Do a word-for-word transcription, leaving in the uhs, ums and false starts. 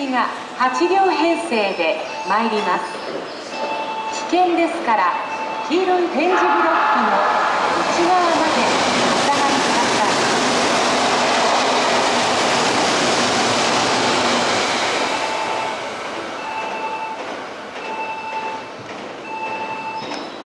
ちがはちりょう編成で参ります。危険ですから黄色い点字ブロックの内側まで